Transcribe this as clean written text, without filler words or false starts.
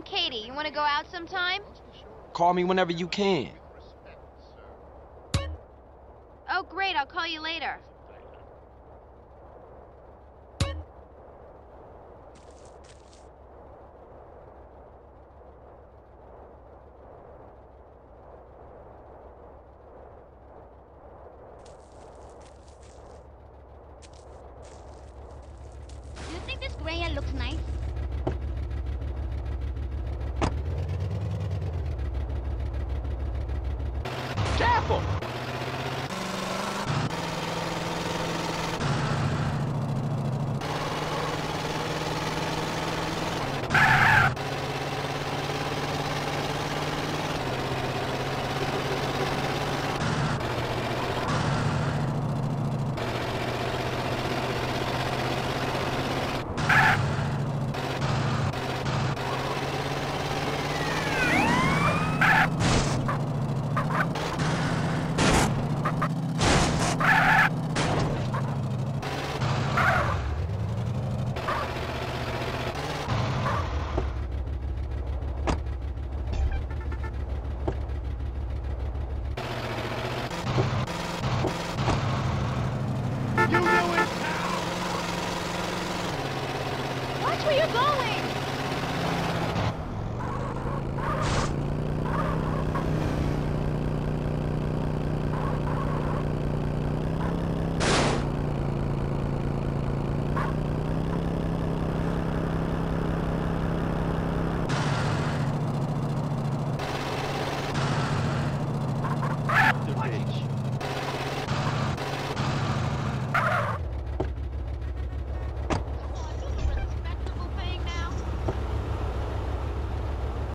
Katie. You want to go out sometime? Call me whenever you can. Oh, great. I'll call you later. You think this gray hair looks nice? Careful! Watch where you're going!